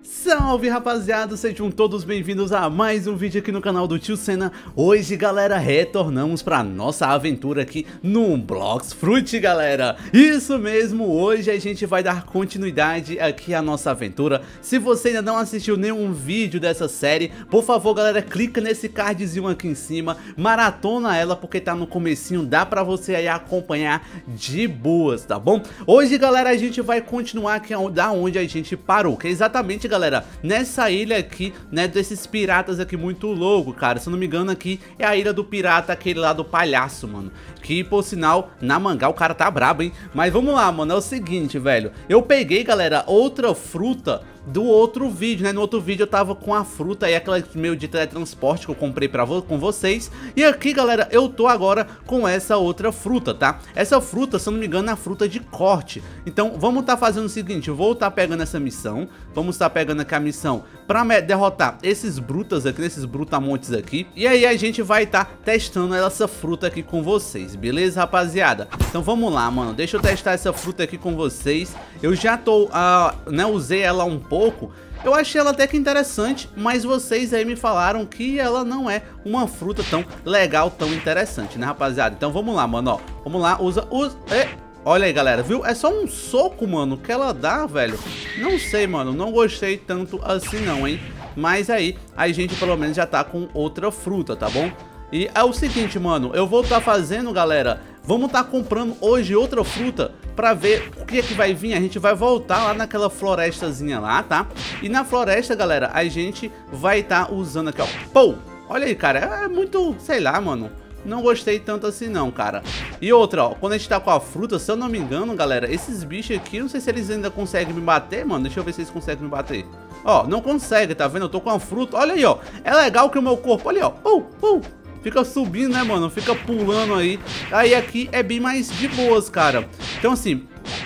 Salve rapaziada, sejam todos bem-vindos a mais um vídeo aqui no canal do Tio Senna. Hoje galera, retornamos para nossa aventura aqui no Blox Fruit galera. Isso mesmo, hoje a gente vai dar continuidade aqui à nossa aventura. Se você ainda não assistiu nenhum vídeo dessa série, por favor galera, clica nesse cardzinho aqui em cima, maratona ela porque tá no comecinho, dá pra você aí acompanhar de boas, tá bom? Hoje galera, a gente vai continuar aqui da onde a gente parou, que é exatamente galera, nessa ilha aqui, né, desses piratas aqui muito louco, cara. Se eu não me engano aqui é a ilha do pirata, aquele lá do palhaço, mano. Que por sinal, na mangá o cara tá brabo, hein. Mas vamos lá, mano, é o seguinte, velho. Eu peguei, galera, outra fruta do outro vídeo, né? No outro vídeo eu tava com a fruta aí, aquela meio de teletransporte que eu comprei com vocês. E aqui, galera, eu tô agora com essa outra fruta, tá? Essa fruta, se eu não me engano, é a fruta de corte. Então, vamos tá fazendo o seguinte, eu vou tá pegando essa missão. Vamos tá pegando aqui a missão pra derrotar esses brutas aqui, esses brutamontes aqui. E aí a gente vai tá testando essa fruta aqui com vocês, beleza, rapaziada? Então vamos lá, mano, deixa eu testar essa fruta aqui com vocês. Eu já tô, né, usei ela um pouco. Eu achei ela até que interessante, mas vocês aí me falaram que ela não é uma fruta tão legal, tão interessante, né, rapaziada? Então vamos lá, mano, ó. Vamos lá, usa... Olha aí, galera, viu? É só um soco, mano, que ela dá, velho. Não sei, mano, não gostei tanto assim não, hein? Mas aí, a gente pelo menos já tá com outra fruta, tá bom? E é o seguinte, mano, eu vou estar fazendo, galera, vamos estar comprando hoje outra fruta pra ver o que é que vai vir. A gente vai voltar lá naquela florestazinha lá, tá? E na floresta, galera, a gente vai estar usando aqui, ó. Pô, olha aí, cara, é muito, sei lá, mano. Não gostei tanto assim não, cara. E outra, ó, quando a gente tá com a fruta, se eu não me engano, galera, esses bichos aqui, não sei se eles ainda conseguem me bater, mano. Deixa eu ver se eles conseguem me bater. Ó, não consegue, tá vendo? Eu tô com a fruta, olha aí, ó. É legal que o meu corpo, olha aí, ó. Fica subindo, né, mano? Fica pulando aí. Aí aqui é bem mais de boas, cara. Então, assim,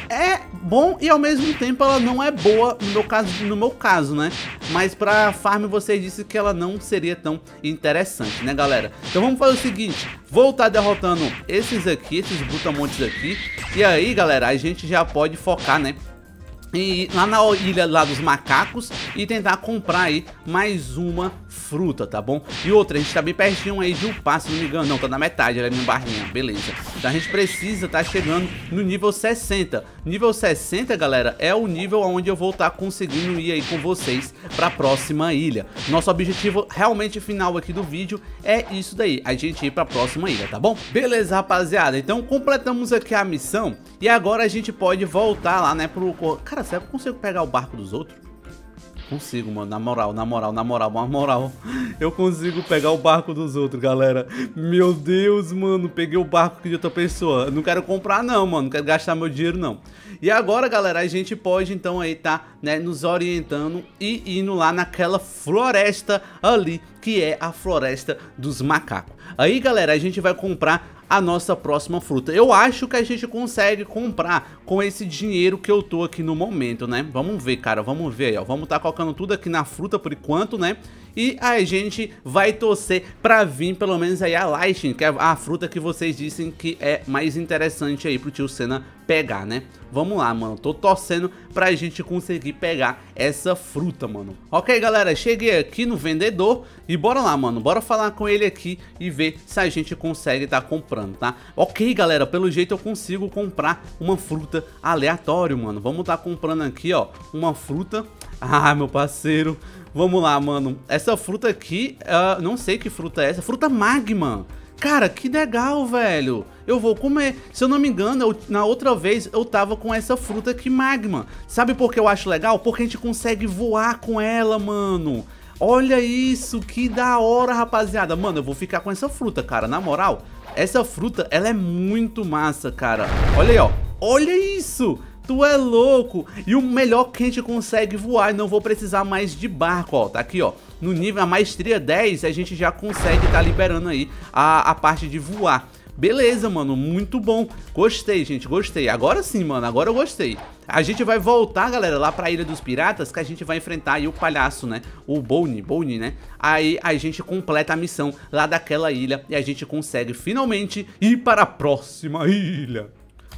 é bom e ao mesmo tempo ela não é boa no meu caso, né? Mas pra farm você disse que ela não seria tão interessante, né, galera? Então vamos fazer o seguinte, vou estar derrotando esses aqui, esses brutamontes aqui. E aí, galera, a gente já pode focar, né? E lá na ilha lá dos macacos e tentar comprar aí mais uma fruta, tá bom? E outra, a gente tá bem pertinho aí de upar, se não me engano. Não, tá na metade, ela é minha barrinha, beleza. Então a gente precisa tá chegando no nível 60. Nível 60, galera, é o nível onde eu vou estar conseguindo ir aí com vocês pra próxima ilha. Nosso objetivo realmente final aqui do vídeo é isso daí, a gente ir pra próxima ilha, tá bom? Beleza, rapaziada, então completamos aqui a missão. E agora a gente pode voltar lá, né, pro... Cara, será que eu consigo pegar o barco dos outros? Consigo, mano, na moral. Eu consigo pegar o barco dos outros, galera. Meu Deus, mano, peguei o barco de outra pessoa. Eu não quero comprar não, mano, não quero gastar meu dinheiro não. E agora, galera, a gente pode então aí tá, né, nos orientando e indo lá naquela floresta ali, que é a floresta dos macacos. Aí, galera, a gente vai comprar a nossa próxima fruta. Eu acho que a gente consegue comprar com esse dinheiro que eu tô aqui no momento, né? Vamos ver, cara, vamos ver aí, ó. Vamos tá colocando tudo aqui na fruta por enquanto, né? E a gente vai torcer pra vir pelo menos aí a Lightning, que é a fruta que vocês dizem que é mais interessante aí pro Tio Senna pegar, né? Vamos lá, mano, tô torcendo pra gente conseguir pegar essa fruta, mano. Ok, galera, cheguei aqui no vendedor e bora lá, mano, bora falar com ele aqui e ver se a gente consegue tá comprando, tá? Ok, galera, pelo jeito eu consigo comprar uma fruta aleatória, mano. Vamos tá comprando aqui, ó, uma fruta. Ah, meu parceiro, vamos lá, mano. Essa fruta aqui, não sei que fruta é essa. Fruta magma. Cara, que legal, velho. Eu vou comer. Se eu não me engano, na outra vez eu tava com essa fruta aqui magma. Sabe por que eu acho legal? Porque a gente consegue voar com ela, mano. Olha isso, que da hora, rapaziada. Mano, eu vou ficar com essa fruta, cara, na moral. Essa fruta, ela é muito massa, cara. Olha aí, ó. Olha isso. Tu é louco. E o melhor que a gente consegue voar e não vou precisar mais de barco, ó. Tá aqui, ó. No nível, a maestria 10, a gente já consegue tá liberando aí a parte de voar. Beleza, mano, muito bom. Gostei, gente, gostei. Agora sim, mano, agora eu gostei. A gente vai voltar, galera, lá pra Ilha dos Piratas, que a gente vai enfrentar aí o palhaço, né? O Bonnie, né? Aí a gente completa a missão lá daquela ilha e a gente consegue finalmente ir para a próxima ilha.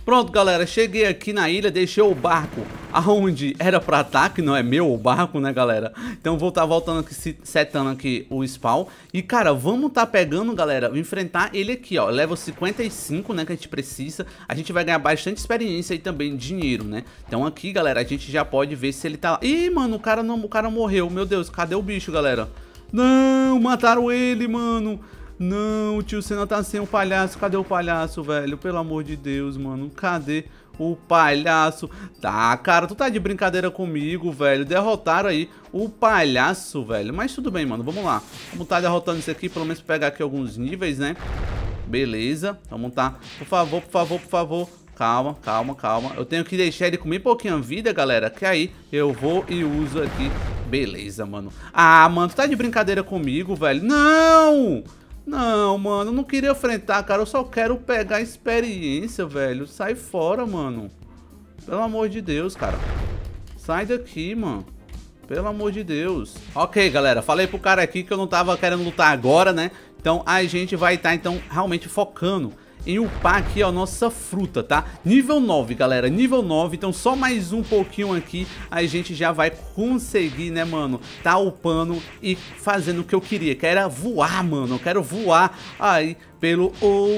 Pronto, galera, cheguei aqui na ilha, deixei o barco aonde era pra estar, que não é meu o barco, né, galera? Então vou estar voltando aqui, setando aqui o spawn. E, cara, vamos tá pegando, galera, enfrentar ele aqui, ó, level 55, né, que a gente precisa. A gente vai ganhar bastante experiência e também dinheiro, né? Então aqui, galera, a gente já pode ver se ele tá lá. Ih, mano, o cara morreu, meu Deus, cadê o bicho, galera? Não, mataram ele, mano. Não, o tio Senna tá sem o palhaço. Cadê o palhaço, velho? Pelo amor de Deus, mano. Cadê o palhaço? Tá, cara, tu tá de brincadeira comigo, velho. Derrotaram aí o palhaço, velho. Mas tudo bem, mano. Vamos lá. Vamos tá derrotando isso aqui. Pelo menos pegar aqui alguns níveis, né? Beleza. Vamos tá. Por favor, por favor, por favor. Calma, calma, calma. Eu tenho que deixar ele com bem pouquinha vida, galera. Que aí eu vou e uso aqui. Beleza, mano. Ah, mano, tu tá de brincadeira comigo, velho. Não! Não, mano, eu não queria enfrentar, cara. Eu só quero pegar experiência, velho. Sai fora, mano. Pelo amor de Deus, cara. Sai daqui, mano. Pelo amor de Deus. Ok, galera, falei pro cara aqui que eu não tava querendo lutar agora, né? Então a gente vai estar, então, realmente focando em upar aqui, ó, nossa fruta, tá? Nível 9, galera, nível 9, então só mais um pouquinho aqui, a gente já vai conseguir, né, mano, tá upando e fazendo o que eu queria, que era voar, mano, eu quero voar aí pelo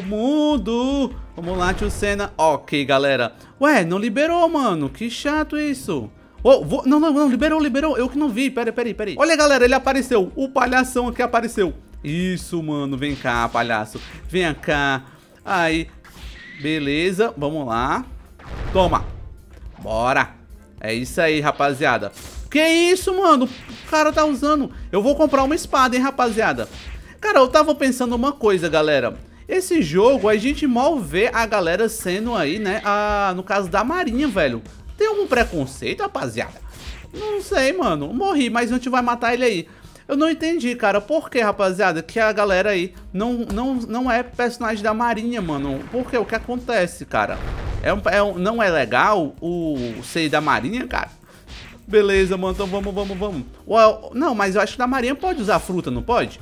mundo. Vamos lá, tio Senna. Ok, galera. Ué, não liberou, mano, que chato isso. Oh, não, liberou, eu que não vi, peraí. Olha, galera, ele apareceu, o palhação aqui apareceu. Isso, mano, vem cá, palhaço, vem cá. Aí, beleza, vamos lá. Toma. Bora. É isso aí, rapaziada. Que isso, mano? O cara tá usando. Eu vou comprar uma espada, hein, rapaziada. Cara, eu tava pensando uma coisa, galera. Esse jogo, a gente mal vê a galera sendo aí, né, no caso da marinha, velho. Tem algum preconceito, rapaziada? Não sei, mano. Morri, mas a gente vai matar ele aí. Eu não entendi, cara, por que, rapaziada, que a galera aí não é personagem da marinha, mano. Por quê? O que acontece, cara? Não é legal o ser da marinha, cara? Beleza, mano, então vamos. Ué, não, mas eu acho que da marinha pode usar fruta, não pode?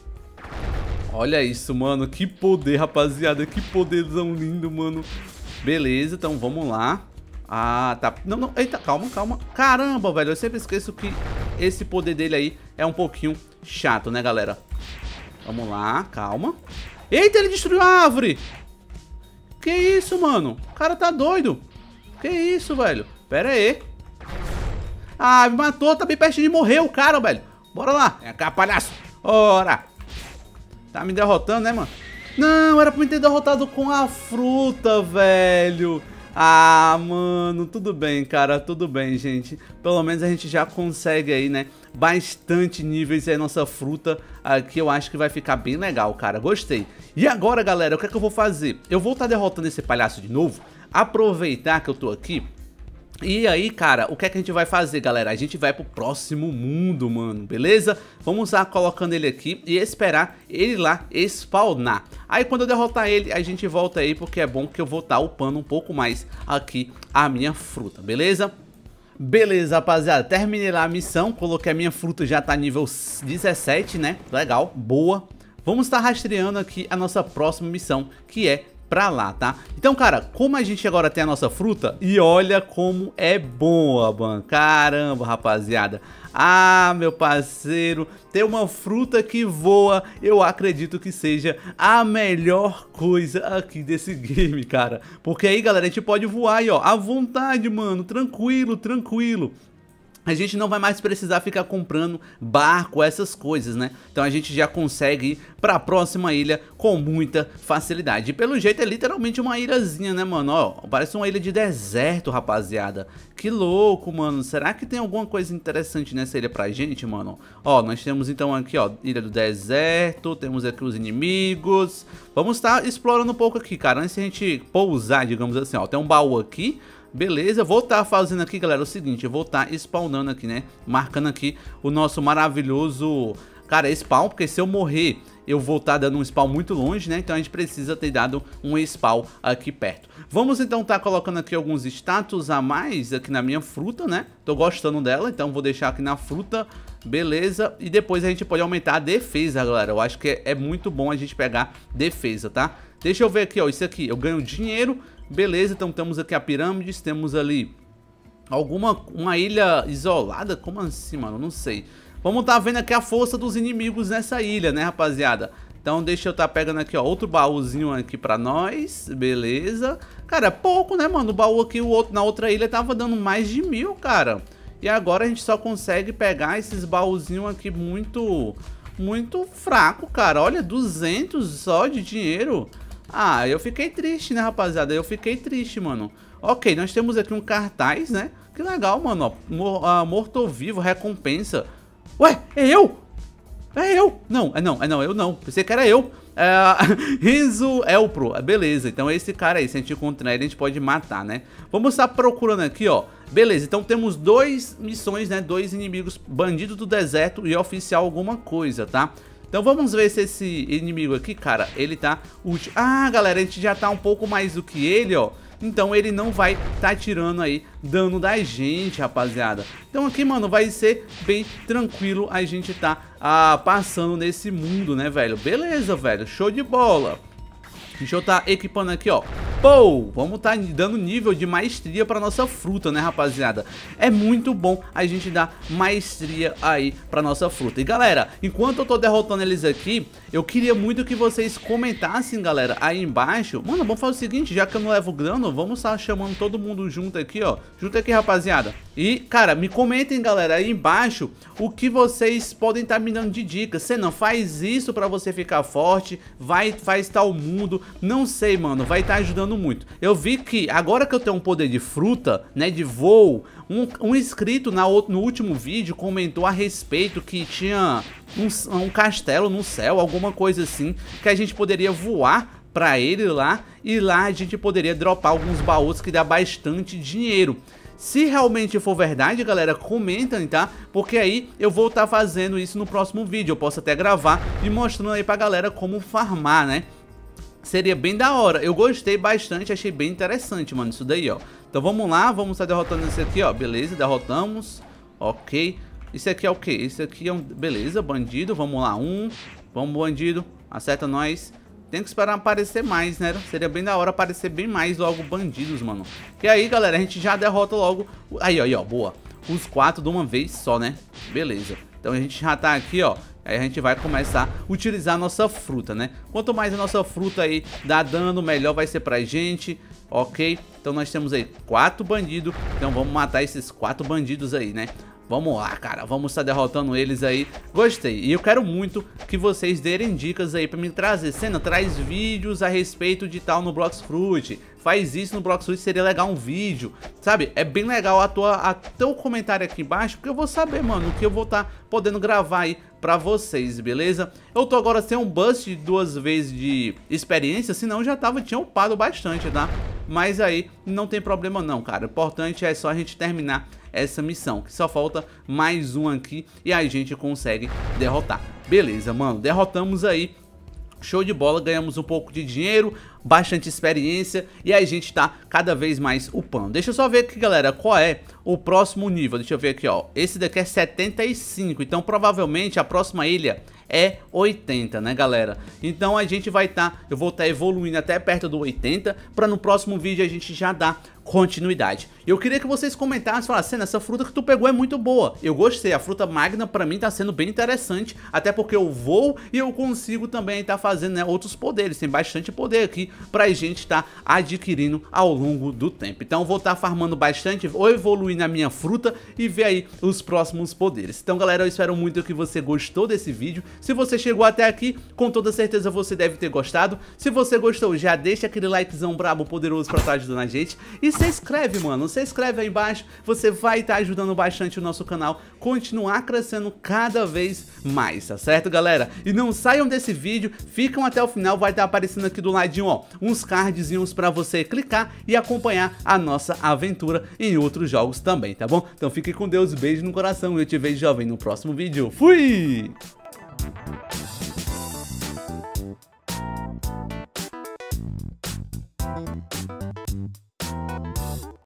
Olha isso, mano, que poder, rapaziada, que poderzão lindo, mano. Beleza, então vamos lá. Ah, tá. Não, eita, calma. Caramba, velho, eu sempre esqueço que esse poder dele aí é um pouquinho chato, né, galera? Vamos lá, calma. Eita, ele destruiu a árvore. Que isso, mano? O cara tá doido. Que isso, velho? Pera aí. Ah, me matou, tá bem pertinho de morrer o cara, velho. Bora lá. Vem cá, palhaço. Ora. Tá me derrotando, né, mano? Não, era pra me ter derrotado com a fruta, velho. Ah, mano, tudo bem, cara, tudo bem, gente. Pelo menos a gente já consegue aí, né, bastante níveis aí, nossa fruta aqui, eu acho que vai ficar bem legal, cara, gostei. E agora, galera, o que é que eu vou fazer? Eu vou estar derrotando esse palhaço de novo, aproveitar que eu tô aqui. E aí, cara, o que é que a gente vai fazer, galera? A gente vai pro próximo mundo, mano, beleza? Vamos lá colocando ele aqui e esperar ele lá spawnar. Aí quando eu derrotar ele, a gente volta aí, porque é bom que eu vou estar upando um pouco mais aqui a minha fruta, beleza? Beleza, rapaziada, terminei lá a missão, coloquei a minha fruta, já tá nível 17, né? Legal, boa. Vamos estar rastreando aqui a nossa próxima missão, que é pra lá, tá? Então, cara, como a gente agora tem a nossa fruta, e olha como é boa, mano. Caramba, rapaziada. Ah, meu parceiro, ter uma fruta que voa, eu acredito que seja a melhor coisa aqui desse game, cara. Porque aí, galera, a gente pode voar aí, ó, à vontade, mano, tranquilo. A gente não vai mais precisar ficar comprando barco, essas coisas, né? Então a gente já consegue ir pra próxima ilha com muita facilidade. E pelo jeito é literalmente uma ilhazinha, né, mano? Ó, parece uma ilha de deserto, rapaziada. Que louco, mano. Será que tem alguma coisa interessante nessa ilha pra gente, mano? Ó, nós temos então aqui, ó, ilha do deserto. Temos aqui os inimigos. Vamos estar explorando um pouco aqui, cara. Antes de a gente pousar, digamos assim, ó. Tem um baú aqui. Beleza, vou estar fazendo aqui, galera, o seguinte, eu vou estar spawnando aqui, né, marcando aqui o nosso maravilhoso, cara, spawn, porque se eu morrer, eu vou estar dando um spawn muito longe, né, então a gente precisa ter dado um spawn aqui perto. Vamos então estar colocando aqui alguns status a mais aqui na minha fruta, né, tô gostando dela, então vou deixar aqui na fruta, beleza, e depois a gente pode aumentar a defesa, galera, eu acho que é muito bom a gente pegar defesa, tá? Deixa eu ver aqui, ó, isso aqui, eu ganho dinheiro, Beleza, então temos aqui a pirâmide, temos ali uma ilha isolada. Como assim, mano? Não sei. Vamos tá vendo aqui a força dos inimigos nessa ilha, né, rapaziada? Então deixa eu tá pegando aqui, ó, outro baúzinho aqui pra nós. Beleza. Cara, é pouco, né, mano? O baú aqui, na outra ilha tava dando mais de 1000, cara. E agora a gente só consegue pegar esses baúzinhos aqui muito fraco, cara. Olha, 200 só de dinheiro. Ah, eu fiquei triste, né, rapaziada? Eu fiquei triste, mano. Ok, nós temos aqui um cartaz, né? Que legal, mano, ó. Morto-vivo, recompensa. Ué, é eu? É eu? Não, eu não. Pensei que era eu. Renzo Elpro. Beleza, então esse cara aí, se a gente encontrar ele, a gente pode matar, né? Vamos estar procurando aqui, ó. Beleza, então temos 2 missões, né? 2 inimigos, bandido do deserto e oficial alguma coisa, tá? Então vamos ver se esse inimigo aqui, cara, ele tá útil. Ah, galera, a gente já tá um pouco mais do que ele, ó. Então ele não vai tá tirando aí dano da gente, rapaziada. Então aqui, mano, vai ser bem tranquilo a gente tá passando nesse mundo, né, velho? Beleza, velho, show de bola. Deixa eu tá equipando aqui, ó. Pô, vamos tá dando nível de maestria pra nossa fruta, né, rapaziada? É muito bom a gente dar maestria aí pra nossa fruta. E galera, enquanto eu tô derrotando eles aqui, eu queria muito que vocês comentassem, galera, aí embaixo. Mano, vamos fazer o seguinte, já que eu não levo grana, vamos estar chamando todo mundo junto aqui, ó. Junto aqui, rapaziada. E, cara, me comentem, galera, aí embaixo o que vocês podem estar me dando de dicas. Você não faz isso pra você ficar forte, faz tal mundo. Não sei, mano, vai estar ajudando muito. Eu vi que agora que eu tenho um poder de fruta, né, de voo, um inscrito no último vídeo comentou a respeito que tinha um castelo no céu, alguma coisa assim, que a gente poderia voar pra ele lá, e lá a gente poderia dropar alguns baús que dá bastante dinheiro. Se realmente for verdade, galera, comentem, tá? Porque aí eu vou estar fazendo isso no próximo vídeo. Eu posso até gravar e mostrando aí pra galera como farmar, né? Seria bem da hora. Eu gostei bastante, achei bem interessante, mano, isso daí, ó. Então vamos lá, vamos estar derrotando esse aqui, ó. Beleza, derrotamos. Ok. Isso aqui é o quê? Isso aqui é um... Beleza, bandido. Vamos lá, Vamos, bandido. Acerta nós. Tem que esperar aparecer mais, né? Seria bem da hora aparecer bem mais logo bandidos, mano. E aí, galera, a gente já derrota logo... Aí, ó, boa. Os 4 de uma vez só, né? Beleza. Então a gente já tá aqui, ó. Aí a gente vai começar a utilizar a nossa fruta, né? Quanto mais a nossa fruta aí dá dano, melhor vai ser pra gente. Ok? Então nós temos aí 4 bandidos. Então vamos matar esses 4 bandidos aí, né? Vamos lá, cara, vamos estar derrotando eles aí. Gostei, e eu quero muito que vocês derem dicas aí pra me trazer. Senna, traz vídeos a respeito de tal no Blox Fruit. Faz isso no Blox Fruit, seria legal um vídeo, sabe? É bem legal teu comentário aqui embaixo, porque eu vou saber, mano, o que eu vou estar podendo gravar aí pra vocês, beleza? Eu tô agora sem um bust de 2 vezes de experiência, senão já tinha upado bastante, tá? Mas aí não tem problema não, cara. O importante é só a gente terminar essa missão, que só falta mais um aqui e a gente consegue derrotar. Beleza, mano, derrotamos aí. Show de bola, ganhamos um pouco de dinheiro, bastante experiência e a gente tá cada vez mais upando. Deixa eu só ver aqui, galera, qual é o próximo nível. Deixa eu ver aqui, ó. Esse daqui é 75, então provavelmente a próxima ilha é 80, né, galera? Então a gente vai eu vou estar evoluindo até perto do 80, pra no próximo vídeo a gente já dar continuidade. Eu queria que vocês comentassem, falassem, essa fruta que tu pegou é muito boa. Eu gostei, a fruta magna pra mim tá sendo bem interessante, até porque eu vou e eu consigo também tá fazendo, né, outros poderes. Tem bastante poder aqui pra gente tá adquirindo ao longo do tempo. Então eu vou estar farmando bastante, ou evoluir na minha fruta e ver aí os próximos poderes. Então, galera, eu espero muito que você gostou desse vídeo. Se você chegou até aqui, com toda certeza você deve ter gostado. Se você gostou, já deixa aquele likezão brabo, poderoso pra estar ajudando a gente. E se inscreve, mano, se inscreve aí embaixo, você vai estar ajudando bastante o nosso canal continuar crescendo cada vez mais, tá certo, galera? E não saiam desse vídeo, ficam até o final, vai estar aparecendo aqui do ladinho, ó, uns cardzinhos pra você clicar e acompanhar a nossa aventura em outros jogos também, tá bom? Então fique com Deus, beijo no coração e eu te vejo, jovem, no próximo vídeo. Fui!